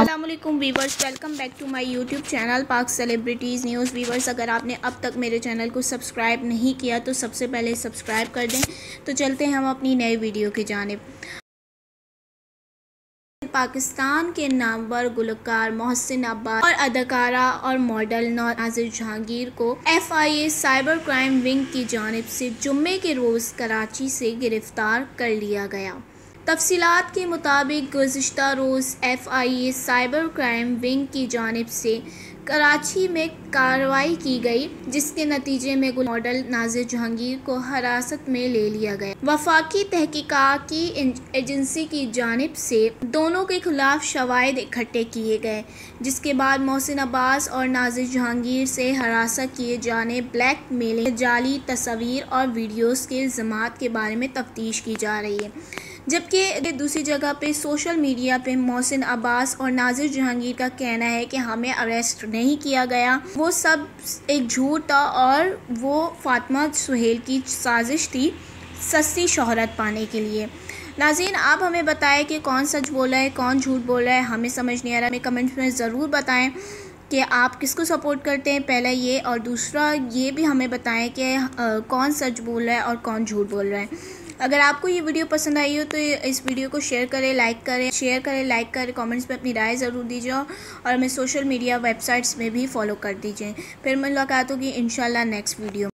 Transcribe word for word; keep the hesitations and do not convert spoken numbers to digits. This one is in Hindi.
अस्सलामुअलैकुम viewers, welcome back to my YouTube channel Pak celebrities news. Viewers, अगर आपने अब तक मेरे चैनल को सब्सक्राइब नहीं किया तो सबसे पहले सब्सक्राइब कर दें। तो चलते हैं हम अपनी नई वीडियो की जानिब। पाकिस्तान के नामवर गुलकार मोहसिन अब्बास और अदाकारा और मॉडल नाज़िर जहांगीर को F I A cyber crime wing की जानिब से जुम्मे के रोज़ कराची से गिरफ्तार कर लिया गया। तफसीलात के मुताबिक गुज़िश्ता रोज़ F I A cyber crime wing की जानिब से कराची में कार्रवाई की गई, जिसके नतीजे में मॉडल नाज़िर जहांगीर को हिरासत में ले लिया गया। वफाकी तहकीकाती एजेंसी की जानिब से दोनों के खिलाफ शवाहिद इकट्ठे किए गए, जिसके बाद मोहसिन अब्बास और नाज़िर जहांगीर से हिरासत किए जाने, ब्लैक मेलिंग, जाली तस्वीर और वीडियोज़ के इल्ज़ामात के बारे में तफ्तीश की जा रही है। जबकि दूसरी जगह पे सोशल मीडिया पे मोहसिन अब्बास और नाज़िर जहांगीर का कहना है कि हमें अरेस्ट नहीं किया गया, वो सब एक झूठ था और वो फातिमा सुहेल की साजिश थी सस्ती शोहरत पाने के लिए। नाज़रीन, आप हमें बताएं कि कौन सच बोला है, कौन झूठ बोला है, हमें समझ नहीं आ रहा। हमें कमेंट्स में ज़रूर बताएं कि आप किसको सपोर्ट करते हैं, पहला ये, और दूसरा ये भी हमें बताएं कि आ, कौन सच बोल रहा है और कौन झूठ बोल रहा है। अगर आपको ये वीडियो पसंद आई हो तो इस वीडियो को शेयर करें, लाइक करें, शेयर करें, लाइक करें, कमेंट्स में अपनी राय ज़रूर दीजिए और हमें सोशल मीडिया वेबसाइट्स में भी फॉलो कर दीजिए। फिर मुलाकात होगी इंशाल्लाह नेक्स्ट वीडियो।